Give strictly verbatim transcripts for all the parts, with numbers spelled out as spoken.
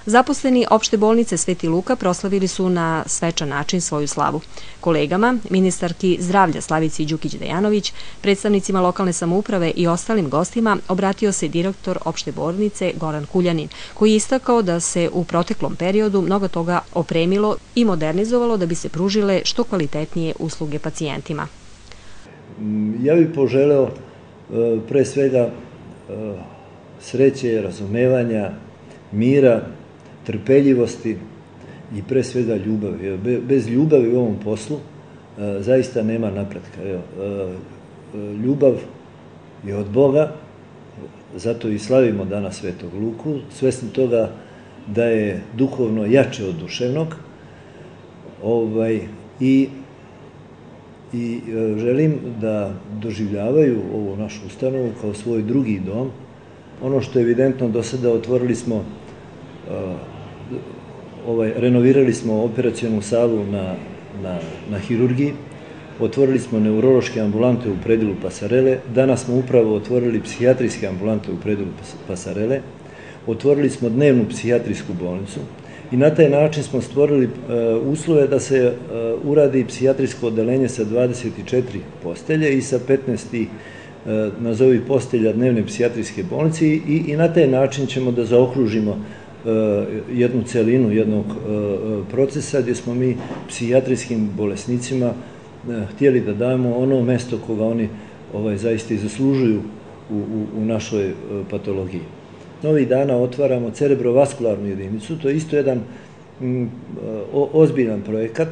Zaposleni opšte bolnice Sveti Luka proslavili su na svečan način svoju slavu. Kolegama, ministarki zdravlja Slavici Đukić-Dejanović, predstavnicima lokalne samouprave i ostalim gostima obratio se direktor opšte bolnice Goran Kuljanin, koji je istakao da se u proteklom periodu mnogo toga opremilo i modernizovalo da bi se pružile što kvalitetnije usluge pacijentima. Ja bih poželeo pre svega sreće, razumevanja, mira, trpeljivosti i pre svega ljubavi. Bez ljubavi u ovom poslu zaista nema napretka. Ljubav je od Boga, zato i slavimo danas Svetog Luku, svesni toga da je duhovno jače od duševnog i i želim da doživljavaju ovu našu ustanovu kao svoj drugi dom. Ono što je evidentno, do sada otvorili smo, renovirali smo operacionu salu na hirurgiji, otvorili smo neurološke ambulante u predelu Pasarele, danas smo upravo otvorili psihijatrijske ambulante u predelu Pasarele, otvorili smo dnevnu psihijatrijsku bolnicu i na taj način smo stvorili uslove da se uradi psihijatrijsko odeljenje sa dvadeset četiri postelje i sa petnaest nazovi postelja dnevne psihijatrijske bolnice i na taj način ćemo da zaokružimo jednu celinu jednog procesa gdje smo mi psihijatrijskim bolesnicima htjeli da dajemo ono mesto koga oni zaista i zaslužuju u našoj patologiji. Novih dana otvaramo cerebrovaskularnu jedinicu, to je isto jedan ozbiljan projekat.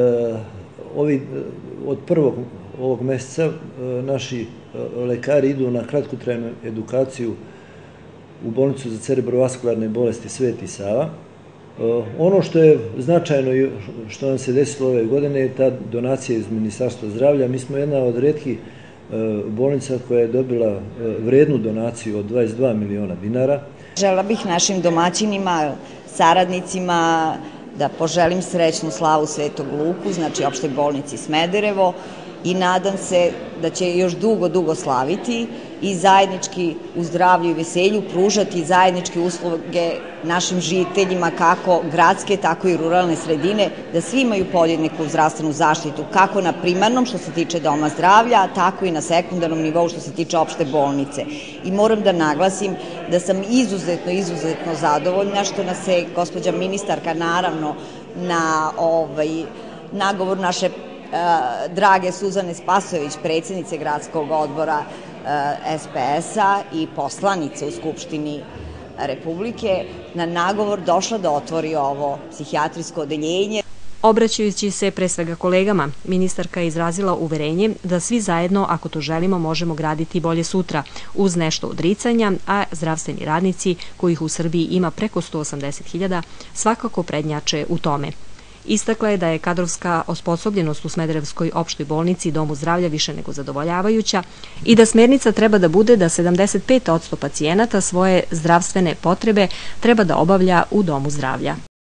Od prvog ovog meseca naši lekari idu na kratkotrajnu edukaciju u bolnicu za cerebrovaskularne bolesti Sveti Sava. Ono što je značajno i što nam se desilo ove godine je ta donacija iz Ministarstva zdravlja. Mi smo jedna od retkih bolnica koja je dobila vrednu donaciju od dvadeset dva miliona dinara. Želela bih našim domaćinima, saradnicima da poželim srećnu slavu Svetog Luku, znači opštoj bolnici Smederevo, i nadam se da će još dugo, dugo slaviti i zajednički u zdravlju i veselju pružati zajedničke usluge našim žiteljima, kako gradske, tako i ruralne sredine, da svi imaju podjednaku zdravstvenu zaštitu, kako na primarnom što se tiče doma zdravlja, tako i na sekundarnom nivou što se tiče opšte bolnice. I moram da naglasim da sam izuzetno, izuzetno zadovoljna što nas je gospođa ministarka, naravno, na nagovor naše drage Suzane Spasojević, predsjednice gradskog odbora S P S-a i poslanice u Skupštini Republike, na nagovor došla da otvori ovo psihijatrijsko odeljenje. Obraćajući se pre svega kolegama, ministarka je izrazila uverenje da svi zajedno, ako to želimo, možemo graditi bolje sutra, uz nešto odricanja, a zdravstveni radnici, kojih u Srbiji ima preko sto osamdeset hiljada, svakako prednjače u tome. Istakla je da je kadrovska osposobljenost u Smederevskoj opštoj bolnici i domu zdravlja više nego zadovoljavajuća i da smernica treba da bude da sedamdeset pet posto pacijenata svoje zdravstvene potrebe treba da obavlja u domu zdravlja.